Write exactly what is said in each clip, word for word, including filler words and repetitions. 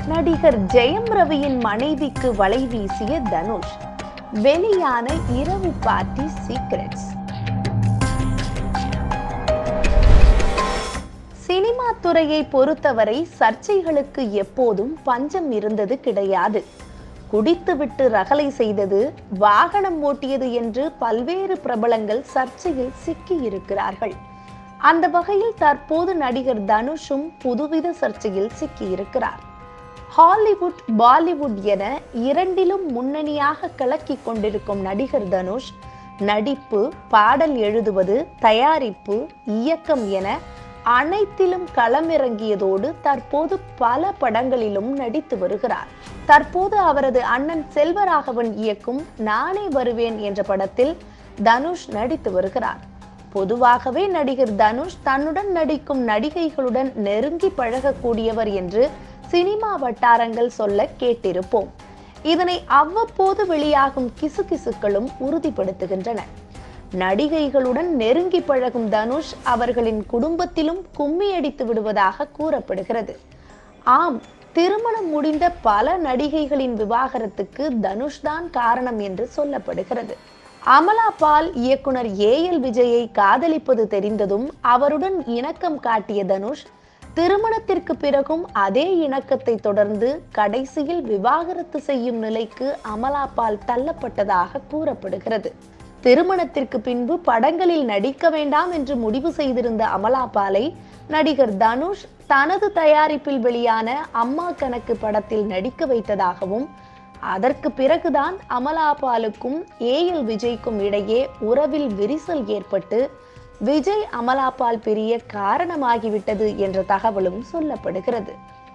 நடிகர் ஜெயம் ரவியின் மனைவிக்கு வலை வீசிய தனுஷ். வெளியான இரவு பார்ட்டி சீக்ரெட்ஸ். சினிமா துறையை பொறுத்தவரை சர்ச்சைகளுக்கு எப்போதும் பஞ்சம் இருந்தது கிடையாது. குடித்துவிட்டு ரகளை செய்தது, வாகனம் ஓட்டியது என்று பல்வேறு பிரபலங்கள் சர்ச்சையில் சிக்கி இருக்கிறார்கள். அந்த வகையில் தற்போது நடிகர் தனுஷும் புதுவித சர்ச்சையில் சிக்கி இருக்கிறார். ஹாலிவுட், பாலிவுட் என இரண்டிலும் முன்னணியாக கலக்கி கொண்டிருக்கும் நடிகர் தனுஷ் நடிப்பு, பாடல் எழுதுவது, தயாரிப்பு, இயக்கம் என அனைத்திலும் களமிறங்கியதோடு தற்போது பல படங்களிலும் நடித்து வருகிறார். தற்போது அவரது அண்ணன் செல்வராகவன் இயக்கும் நானே வருவேன் என்ற படத்தில் தனுஷ் நடித்து வருகிறார். பொதுவாகவே நடிகர் தனுஷ் தன்னுடன் நடிக்கும் நடிகைகளுடன் நெருங்கி பழகக்கூடியவர் என்று சினிமா வட்டாரங்கள் சொல்ல கேட்டிருப்போம். இதனை அவ்வப்போது வெளியாகும் கிசுகிசுக்களும் உறுதிப்படுத்துகின்றன. நடிகைகளுடன் நெருங்கி பழகும் தனுஷ் அவர்களின் குடும்பத்திலும் கும்மி அடித்து விடுவதாக கூறப்படுகிறது. ஆம், திருமணம் முடிந்த பல நடிகைகளின் விவாகரத்துக்கு தனுஷ் தான் காரணம் என்று சொல்லப்படுகிறது. அமலா பால் இயக்குனர் ஏ எல் விஜயை காதலிப்பது தெரிந்ததும் அவருடன் இணக்கம் காட்டிய தனுஷ் திருமணத்திற்கு பிறகும் அதே இணக்கத்தை தொடர்ந்து கடைசியில் விவாகரத்து செய்யும் நிலைக்கு அமலா பால் தள்ளப்பட்டதாக கூறப்படுகிறது. திருமணத்திற்கு பின்பு படங்களில் நடிக்க வேண்டாம் என்று முடிவு செய்திருந்த அமலா பாலை நடிகர் தனுஷ் தனது தயாரிப்பில் வெளியான அம்மா கணக்கு படத்தில் நடிக்க வைத்ததாகவும், அதற்கு பிறகுதான் அமலா பாலுக்கும் ஏ எல் விஜய்க்கும் இடையே உறவில் விரிசல் ஏற்பட்டு விஜய் அமலா பால் பிரிய காரணமாகிவிட்டது என்ற தகவலும் சொல்லப்படுகிறது.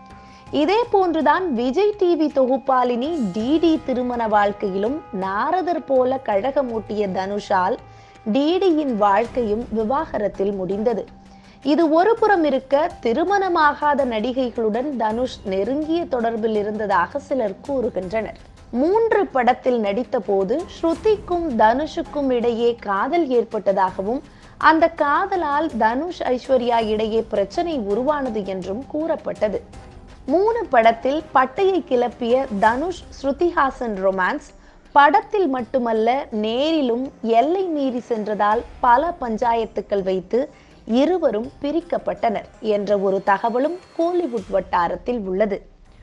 இதே போன்றுதான் விஜய் டிவி தொகுப்பாளினி டிடி திருமண வாழ்க்கையிலும் நாரதர் போல கழகமூட்டிய தனுஷால் டிடியின் வாழ்க்கையும் விவாகரத்தில் முடிந்தது. இது ஒரு புறம் இருக்க, திருமணமாகாத நடிகைகளுடன் தனுஷ் நெருங்கிய தொடர்பில் இருந்ததாக சிலர் கூறுகின்றனர். மூன்று படத்தில் நடித்த போது ஸ்ருதிக்கும் தனுஷுக்கும் இடையே காதல் ஏற்பட்டதாகவும், அந்த காதலால் தனுஷ் ஐஸ்வர்யா இடையே பிரச்சனை உருவானது என்றும் கூறப்பட்டது. மூணு படத்தில் பட்டையை கிளப்பிய தனுஷ் ஸ்ருதிஹாசன் ரொமான்ஸ் படத்தில் மட்டுமல்ல நேரிலும் எல்லை மீறி சென்றதால் பல பஞ்சாயத்துக்கள் வைத்து இருவரும் பிரிக்கப்பட்டனர் என்ற ஒரு தகவலும் கோலிவுட் வட்டாரத்தில் உள்ளது.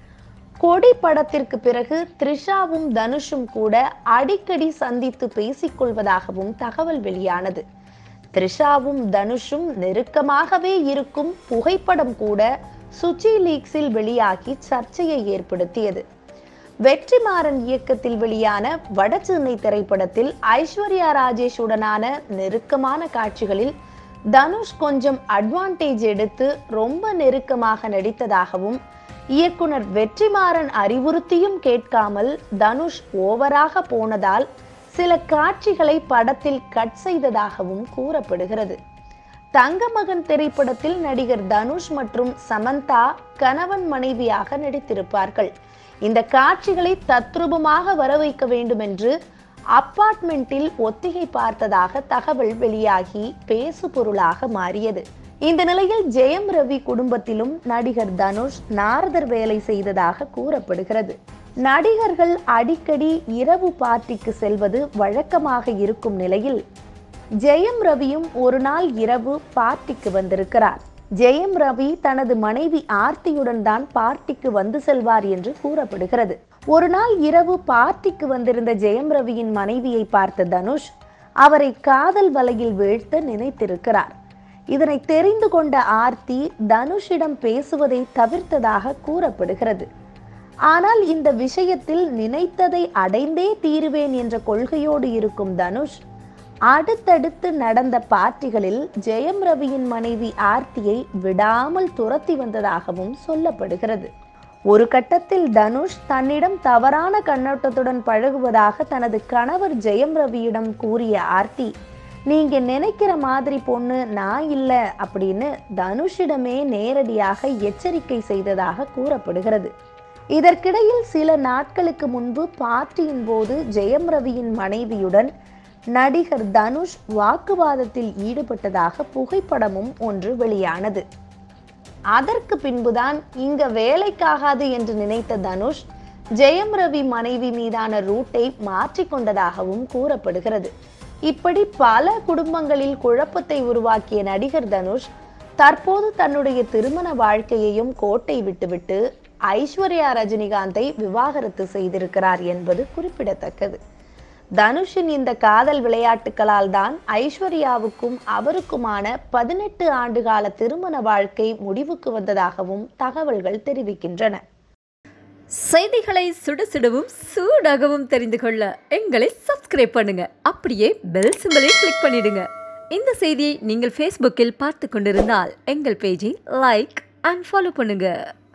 கொடி படத்திற்கு பிறகு த்ரிஷாவும் தனுஷும் கூட அடிக்கடி சந்தித்து பேசிக்கொள்வதாகவும் தகவல் வெளியானது. த்ரிஷாவும் தனுஷும் நெருக்கமாகவே இருக்கும் புகைப்படம் கூட சுச்சி லீக்ஸில் வெளியாகி சர்ச்சையை ஏற்படுத்தியது. வெற்றிமாறன் இயக்கத்தில் வெளியான வடசென்னை திரைப்படத்தில் ஐஸ்வர்யா ராஜேஷுடனான நெருக்கமான காட்சிகளில் தனுஷ் கொஞ்சம் அட்வான்டேஜ் எடுத்து ரொம்ப நெருக்கமாக நடித்ததாகவும், இயக்குனர் வெற்றிமாறன் அறிவுறுத்தியும் கேட்காமல் தனுஷ் ஓவராக போனதால் சில காட்சிகளை படத்தில் கட் செய்ததாகவும் கூறப்படுகிறது. தங்கமகன் திரைப்படத்தில் நடிகர் தனுஷ் மற்றும் சமந்தா கணவன் மனைவியாக நடித்திருப்பார்கள். இந்த காட்சிகளை தத்ரூபமாக வர வைக்க வேண்டும் என்று அப்பார்ட்மெண்டில் ஒத்திகை பார்த்ததாக தகவல் வெளியாகி பேசு பொருளாக மாறியது. இந்த நிலையில் ஜெயம் ரவி குடும்பத்திலும் நடிகர் தனுஷ் நாரதர் வேலை செய்ததாக கூறப்படுகிறது. நடிகர்கள் அடிக்கடி இரவு பார்ட்டிக்கு செல்வது வழக்கமாக இருக்கும் நிலையில் ஜெயம் ரவியும் ஒரு நாள் இரவு பார்ட்டிக்கு வந்திருக்கிறார். ஜெயம் ரவி தனது மனைவி ஆர்த்தியுடன் தான் பார்ட்டிக்கு வந்து செல்வார் என்று கூறப்படுகிறது. ஒரு நாள் இரவு பார்ட்டிக்கு வந்திருந்த ஜெயம் ரவியின் மனைவியை பார்த்த தனுஷ் அவரை காதல் வலையில் வீழ்த்த நினைத்திருக்கிறார். இதனை தெரிந்து கொண்ட ஆர்த்தி தனுஷிடம் பேசுவதை தவிர்த்ததாக கூறப்படுகிறது. ஆனால் இந்த விஷயத்தில் நினைத்ததை அடைந்தே தீருவேன் என்ற கொள்கையோடு இருக்கும் தனுஷ் அடுத்தடுத்து நடந்த பார்ட்டிகளில் ஜெயம் ரவியின் மனைவி ஆர்த்தியை விடாமல் துரத்தி வந்ததாகவும் சொல்லப்படுகிறது. ஒரு கட்டத்தில் தனுஷ் தன்னிடம் தவறான கண்ணோட்டத்துடன் பழகுவதாக தனது கணவர் ஜெயம் ரவியிடம் கூறிய ஆர்த்தி, நீங்க நினைக்கிற மாதிரி பொண்ணு நான் இல்லை அப்படின்னு தனுஷிடமே நேரடியாக எச்சரிக்கை செய்ததாக கூறப்படுகிறது. இதற்கிடையில் சில நாட்களுக்கு முன்பு பார்ட்டியின் போது ஜெயம் ரவியின் மனைவியுடன் நடிகர் தனுஷ் வாக்குவாதத்தில் ஈடுபட்டதாக புகைப்படமும் ஒன்று வெளியானது. அதற்கு பின்புதான் இங்க வேலைக்காகாது என்று நினைத்த தனுஷ் ஜெயம் ரவி மனைவி மீதான ரூட்டை மாற்றிக்கொண்டதாகவும் கூறப்படுகிறது. இப்படி பல குடும்பங்களில் குழப்பத்தை உருவாக்கிய நடிகர் தனுஷ் தற்போது தன்னுடைய திருமண வாழ்க்கையையும் கோட்டை விட்டுவிட்டு ஐஸ்வர்யா ரஜினிகாந்தை விவாகரத்து செய்திருக்கிறார் என்பது குறிப்பிடத்தக்கது. தனுஷின் இந்த காதல் விளையாட்டுகளால் தான் ஐஸ்வர்யாவுக்கும் அவருக்குமான பதினெட்டு ஆண்டுகால திருமண வாழ்க்கை முடிவுக்கு வந்ததாகவும் தகவல்கள் தெரிவிக்கின்றன. செய்திகளை சுட சுடவும் சூடாகவும் தெரிந்து கொள்ள எங்களை சப்ஸ்கிரைப் பண்ணுங்க. அப்படியே பெல் சிம்பலை கிளிக் பண்ணிடுங்க. இந்த செய்தியை நீங்கள் ஃபேஸ்புக்கில் பார்த்து கொண்டிருந்தால் எங்கள் பேஜை லைக் அண்ட் ஃபாலோ பண்ணுங்க.